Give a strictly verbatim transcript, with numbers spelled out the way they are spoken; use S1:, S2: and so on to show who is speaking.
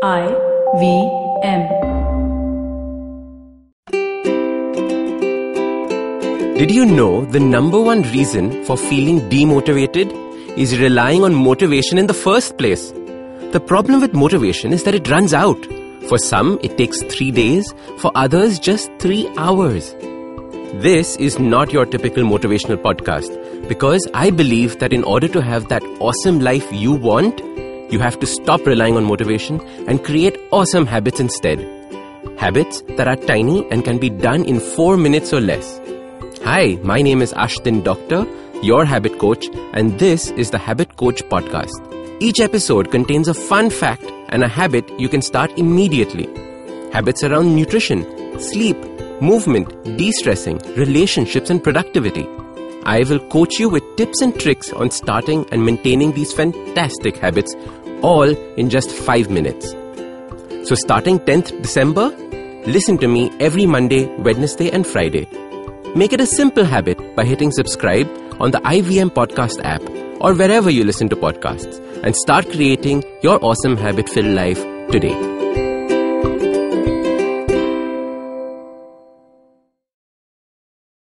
S1: I V M.
S2: Did you know the number one reason for feeling demotivated is relying on motivation in the first place? The problem with motivation is that it runs out. For some, it takes three days. For others, just three hours. This is not your typical motivational podcast because I believe that in order to have that awesome life you want, you have to stop relying on motivation and create awesome habits instead. Habits that are tiny and can be done in four minutes or less. Hi, my name is Ashdin Doctor, your habit coach, and this is the Habit Coach Podcast. Each episode contains a fun fact and a habit you can start immediately. Habits around nutrition, sleep, movement, de-stressing, relationships, and productivity. I will coach you with tips and tricks on starting and maintaining these fantastic habits, all in just five minutes. So starting tenth December, listen to me every Monday, Wednesday, and Friday. Make it a simple habit by hitting subscribe on the I V M podcast app or wherever you listen to podcasts and start creating your awesome habit-filled life today.